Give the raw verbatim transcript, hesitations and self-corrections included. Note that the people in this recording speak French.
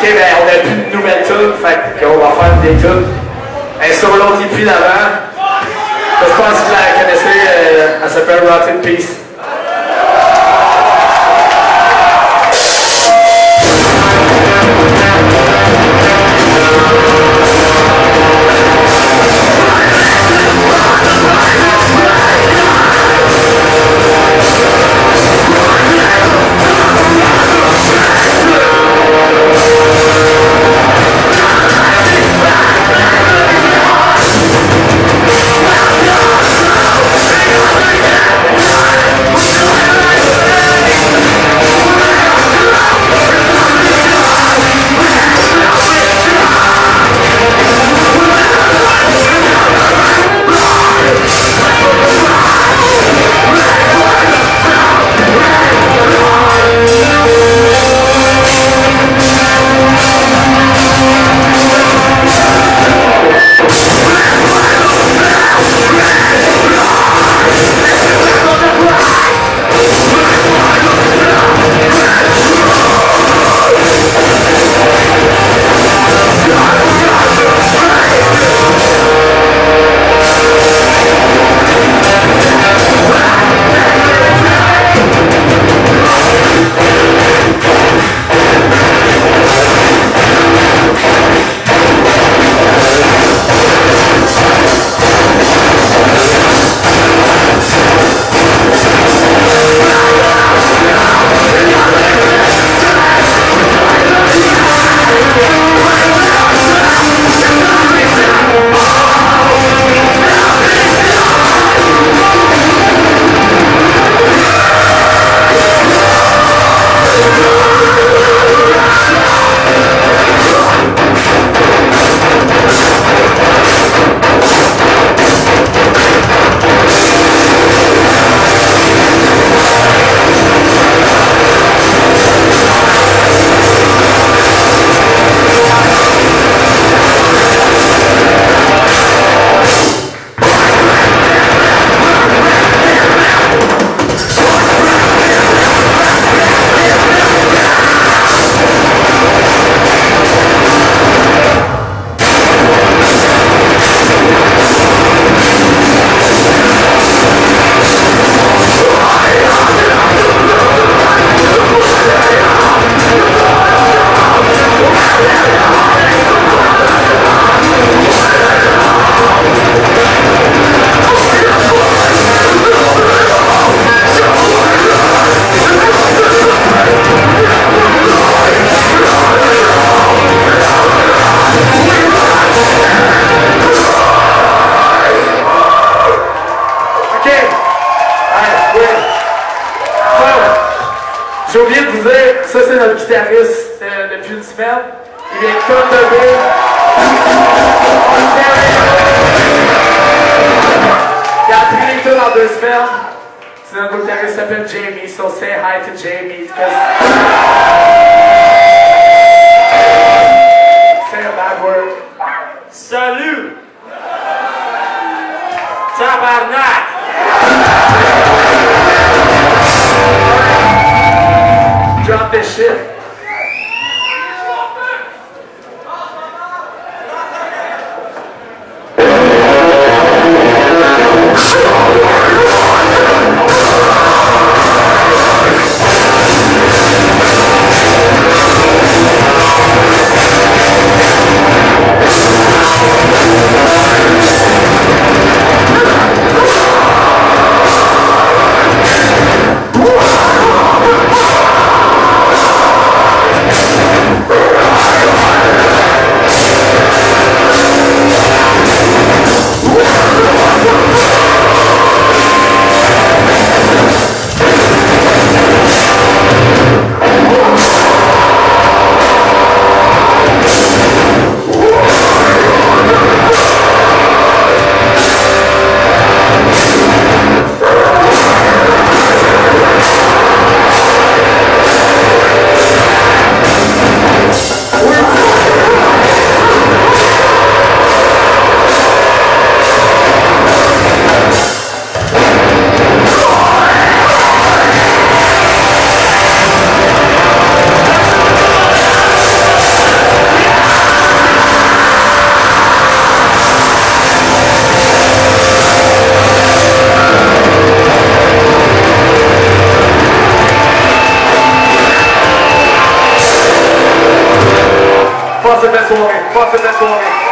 ben on n'a plus de nouvelles tunes, fait qu'on va faire des tunes. Un solo T P d'avant. Je pense que vous la connaissez, euh, elle s'appelle Rotten Peace. J'ai oublié de vous dire, ça c'est notre guitariste euh, depuis une semaine. Il vient tout de lever. Il a appris les tunes en deux semaines. C'est notre guitariste qui s'appelle Jamie, so say hi to Jamie. Say a bad word. Salut! Tabarnak! Drop this shit. Passe une belle soirée. Passe une belle soirée.